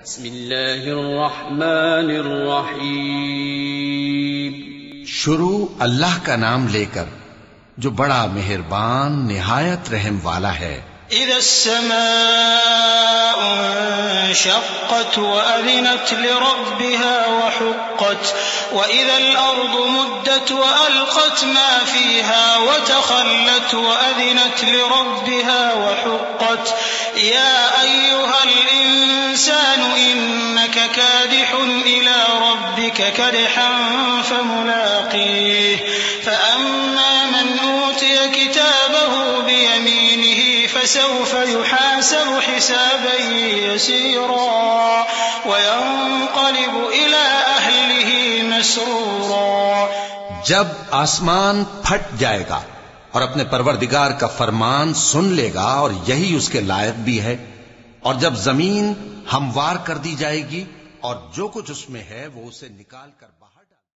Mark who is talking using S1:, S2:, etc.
S1: بسم اللہ الرحمن الرحیم.
S2: شروع اللہ کا نام لے کر جو بڑا مہربان نہایت رحم والا ہے.
S3: اذا السماء انشقت وأذنت لربها وحقت وإذا الأرض مدت وألقت ما فيها وتخلت وأذنت لربها وحقت يا أيها الإنسان إنك كادح إلى ربك كدحا فملاقيه فأما من أوتي كتابه بيمينه فسوف يحاسب حسابا يسيرا وينقلب إلى أهله مسرورا.
S2: جب آسمان پھٹ جائے گا اور اپنے پروردگار کا فرمان سن لے گا اور یہی اس کے لائق بھی ہے، اور جب زمین ہموار کر دی جائے گی اور جو کچھ اس میں ہے وہ اسے نکال کر باہر